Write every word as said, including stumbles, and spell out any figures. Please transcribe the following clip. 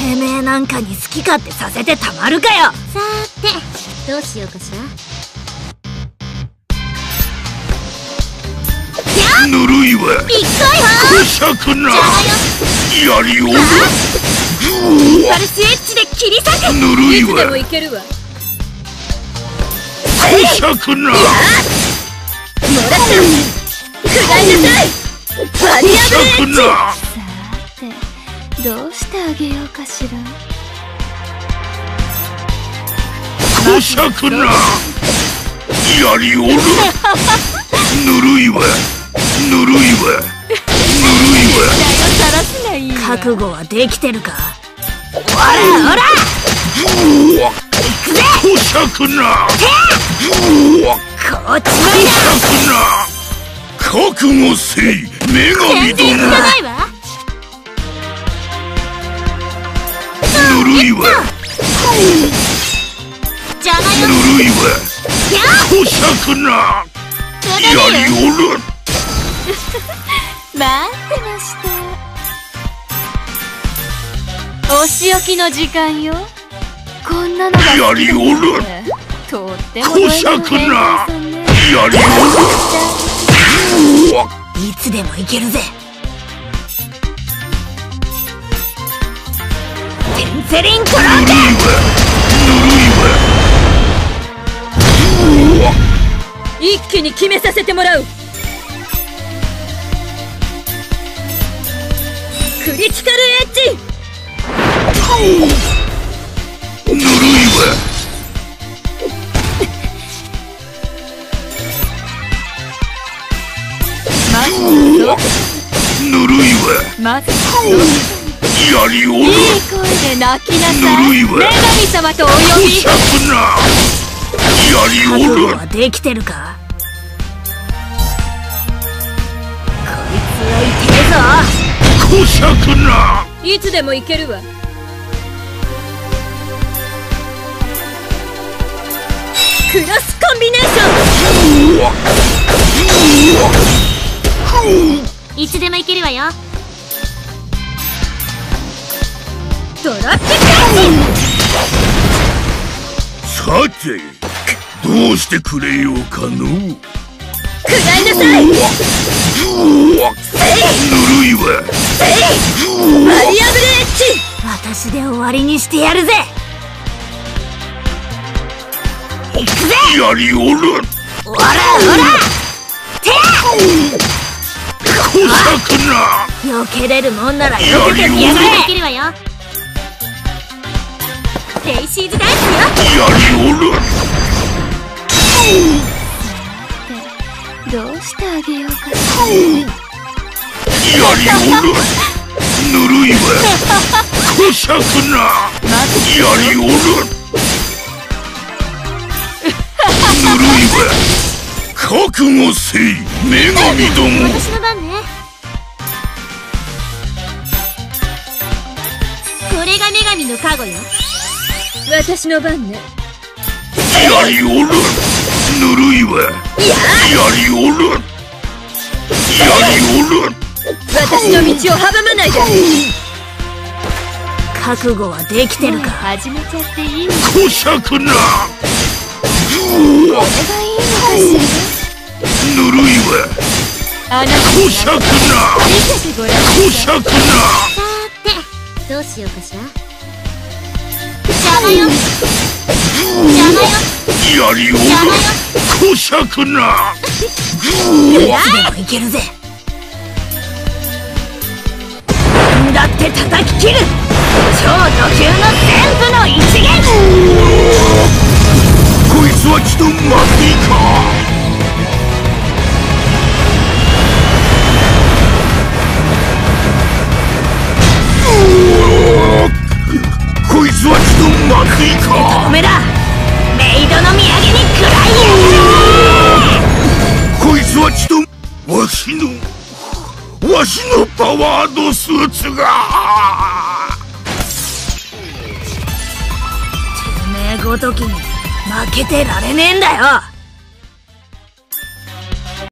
てめえなんかに好き勝手させてたまるかよ。 さーてどうしようかしら。 ぬるいわ。 いっこいこしゃくな。やりおる。 インパルスエッジで切り裂く。 ぬるいわ。 いつでもいけるわ。 こしゃくな。 もらったくらいなさい。バリアブレッジ。さーてどうしてあげようかしら。 こしゃくな。やりおる。ぬるいわ。ぬるいわ。ぬるいわ。 覚悟はできてるか。おらおら行くぜ。 こしゃくな。 こっちこしゃくな。覚悟せい女神ども。ぬるいわ。ぬるいわ。こしゃくな。やりおる。 待ってました。お仕置きの時間よ。こんなのがやりおる。 とってもこしゃくな。やりおる。 いつでもいけるぜ。テンセリントランデ。 ぬるいわ。ぬるいわ。 一気に決めさせてもらう。クリティカルエッジ。 ぬるいわ。 まずぬるいわ。 まずやりおる。 いい声で泣きなさい。 ぬるいわ。 女神様とお呼び。 こしゃくな。やり覚おる。 悟はできてるか。こいつは痛えぞ。 こしゃくな。 いつでもいけるわ。クロスコンビネーション。いつでもいけるわよ。ドラッグクラッチ。 さてどうしてくれようかの。 くらいなさい。 ぬるいわ。 バリアブレッジ。 私で終わりにしてやるぜ。行くぜ。 やりおる。 おらおらてこしゃくな。 避けれるもんなら避けてみやがれ。 いけるわよ。レイシーズダンスよ。 やりおる。 どうしてあげようかしやりおる。ぬるいわ。こしゃくな。やりおる。ぬるいわ。覚悟せい女神ども。 私の番ね。これが女神の加護よ。私の番ね。 やりおる。ぬるいわ。やりおる。やりおる。 私の道を阻まないで。 覚悟はできてるか。 始めちゃっていいの。 こしゃくな。 これがいいのかしぬるいわ。 ら。あなたこしゃくな。 見せてごらん。 こしゃくな。 さーてどうしようかしら。邪魔よ。邪魔よ。 やりおる。こしゃくな。 いつでもいけるぜ。だって叩き切る超ド級の全部の一撃。 こいつはちと待っていか。こいつはちと待っていか。 止めだ。メイドの土産に食らいやがれ。 こいつはちとわしのわしのパワードスーツが。 てめえごときに負けてられねえんだよ。